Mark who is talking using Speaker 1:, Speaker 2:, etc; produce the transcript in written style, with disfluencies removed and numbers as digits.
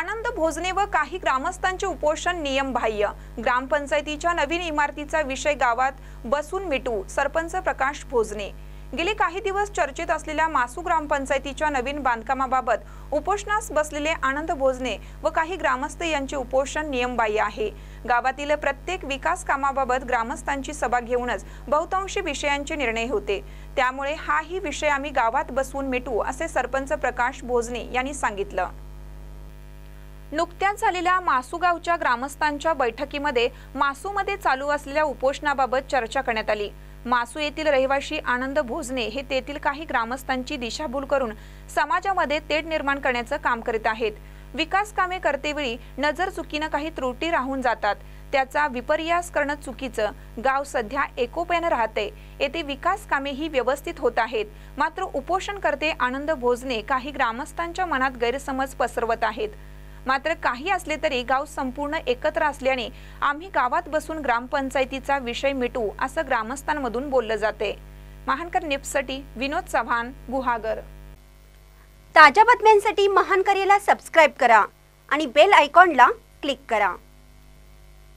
Speaker 1: आनंद भोजने व काही ग्रामस्थांचे उपोषण नियमबाह्य। ग्रामपंचायतीच्या नवीन इमारतीचा विषय गावात बसून मिटू, सरपंच प्रकाश भोजने। गेले काही दिवस चर्चेत असलेल्या मासू ग्रामपंचायतीच्या नवीन बांधकामाबाबत उपोषणास बसलेले आनंद भोजने व काही ग्रामस्थ यांचे उपोषण नियमबाह्य आहे। गावातील प्रत्येक विकास कामाबाबत ग्रामस्थांची सभा घेऊनच बहुतांशी विषयांचे निर्णय होते, त्यामुळे हाही विषय आम्ही गावात बसवून मिटू असे सरपंच प्रकाश भोजने यांनी सांगितलं। नुकत्याच झालेल्या मासू गावच्या ग्रामस्थांच्या बैठकीमध्ये मासूमध्ये चालू असलेल्या उपोषणाबाबत चर्चा करण्यात आली। मासू येथील रहिवासी आनंद भोजने हे तेथील काही ग्रामस्थांची दिशाभूल करून समाजामध्ये तेढ निर्माण करण्याचं काम करीत आहेत। विकास कामे करतेवेळी नजर चुकीने काही त्रुटी राहून जातात, त्याचा विपर्यास करणं चुकीचं। गाव सध्या एकोप्याने राहते, येथे विकास कामे ही व्यवस्थित होत आहेत, मात्र उपोषणकर्ते आनंद भोजने काही ग्रामस्थांच्या मनात गैरसमज पसरवत आहेत। मात्र काही असले तरी गाव संपूर्ण एकत्र असल्याने आम्ही गावात बसून ग्रामपंचायतीचा विषय मिटू असं ग्रामस्थांमधून बोललं जाते। महानकर न्यूजसाठी विनोद चव्हाण, गुहागर।
Speaker 2: ताज्या बातम्यांसाठी महानकरेला सबस्क्राइब करा आणि बेल आयकॉनला क्लिक करा।